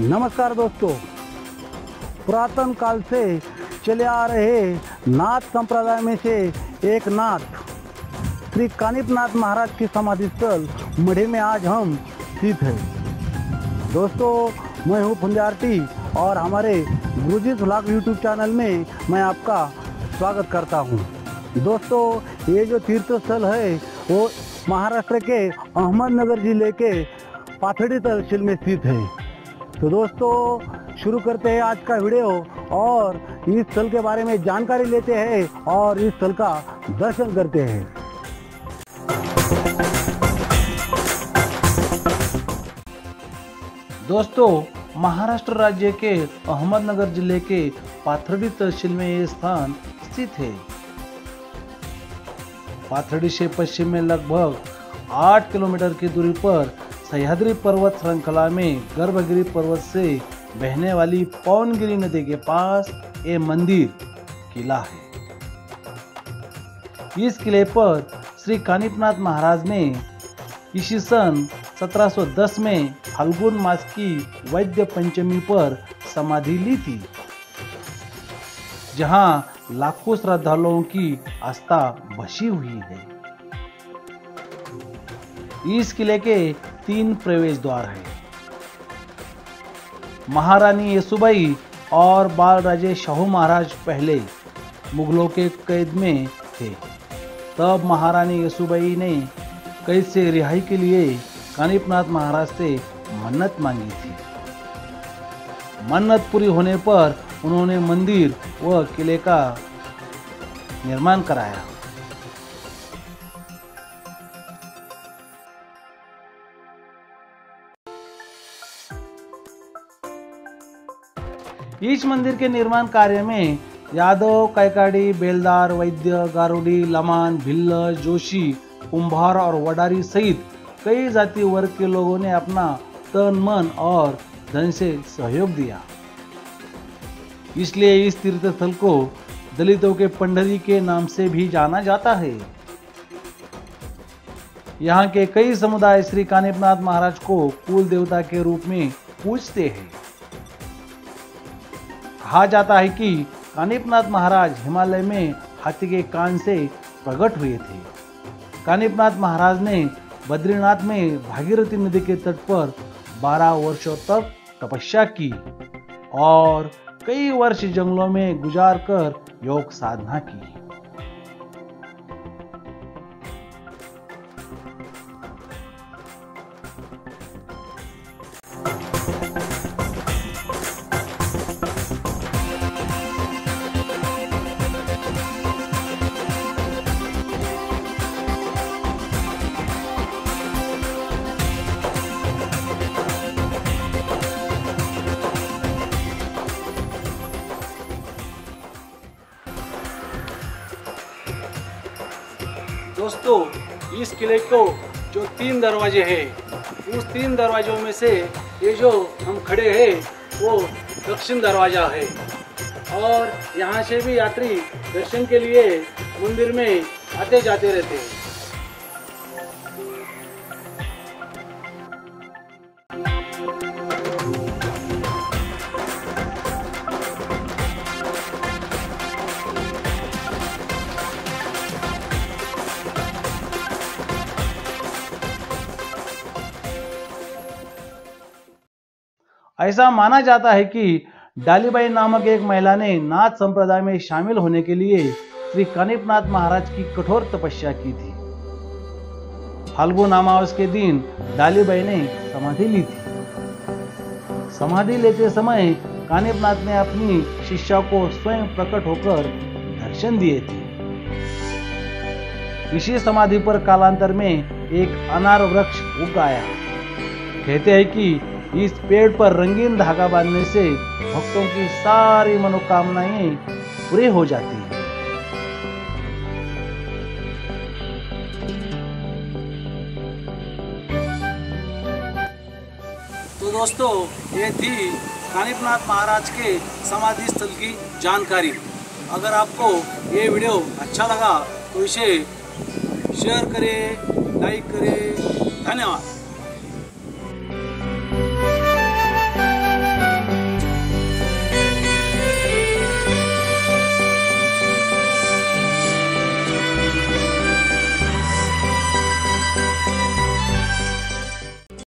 नमस्कार दोस्तों, पुरातन काल से चले आ रहे नाथ संप्रदाय में से एक नाथ श्री कानिपनाथ महाराज की समाधि स्थल मढ़ी में आज हम स्थित हैं। दोस्तों, मैं हूँ फुंजारटी और हमारे गुरुजी व्लॉग यूट्यूब चैनल में मैं आपका स्वागत करता हूँ। दोस्तों, ये जो तीर्थ स्थल है वो महाराष्ट्र के अहमदनगर जिले के पाथड़ी तहसील में स्थित है। तो दोस्तों, शुरू करते हैं आज का वीडियो और इस स्थल के बारे में जानकारी लेते हैं और इस स्थल का दर्शन करते हैं। दोस्तों, महाराष्ट्र राज्य के अहमदनगर जिले के पाथर्डी तहसील में ये स्थान स्थित है। पाथर्डी से पश्चिम में लगभग 8 किलोमीटर की दूरी पर सह्याद्री पर्वत श्रृंखला में गर्भगिरी पर्वत से बहने वाली पवनगिरी नदी के पास ये मंदिर किला है। इस किले पर श्री कानिपनाथ महाराज ने ईस्वी सन 1710 में फाल्गुन मास की वैद्य पंचमी पर समाधि ली थी, जहां लाखों श्रद्धालुओं की आस्था बसी हुई है। इस किले के 3 प्रवेश द्वार हैं। महारानी येसुबाई और बालराजे शाहू महाराज पहले मुगलों के कैद में थे। तब महारानी येसुबाई ने कैद से रिहाई के लिए कानिपनाथ महाराज से मन्नत मांगी थी। मन्नत पूरी होने पर उन्होंने मंदिर व किले का निर्माण कराया। इस मंदिर के निर्माण कार्य में यादव, कैकाडी, बेलदार, वैद्य, गारुडी, लमान, भिल्ल, जोशी, कुंभार और वडारी सहित कई जाति वर्ग के लोगों ने अपना तन, मन और धन से सहयोग दिया। इसलिए इस तीर्थ स्थल को दलितों के पंडरी के नाम से भी जाना जाता है। यहाँ के कई समुदाय श्री कानिपनाथ महाराज को कुल देवता के रूप में पूजते हैं। कहा जाता है कि कानिपनाथ महाराज हिमालय में हाथी के कान से प्रकट हुए थे। कानिपनाथ महाराज ने बद्रीनाथ में भागीरथी नदी के तट पर 12 वर्षों तक तपस्या की और कई वर्ष जंगलों में गुजार कर योग साधना की। दोस्तों, इस किले को जो 3 दरवाजे हैं, उस 3 दरवाजों में से ये जो हम खड़े हैं वो दक्षिण दरवाजा है और यहाँ से भी यात्री दर्शन के लिए मंदिर में आते जाते रहते हैं। ऐसा माना जाता है कि डालीबाई नामक एक महिला ने नाथ संप्रदाय में शामिल होने के लिए श्री कानिपनाथ महाराज की कठोर तपस्या की थी। फाल्गुन अमावस के दिन डालीबाई ने समाधि ली थी। समाधि लेते समय कानिपनाथ ने अपनी शिष्या को स्वयं प्रकट होकर दर्शन दिए थे। इसी समाधि पर कालांतर में एक अनार वृक्ष उग आया। कहते हैं कि इस पेड़ पर रंगीन धागा बांधने से भक्तों की सारी मनोकामनाएं पूरी हो जाती हैं। तो दोस्तों, ये थी कानिपनाथ महाराज के समाधि स्थल की जानकारी। अगर आपको ये वीडियो अच्छा लगा तो इसे शेयर करें, लाइक करें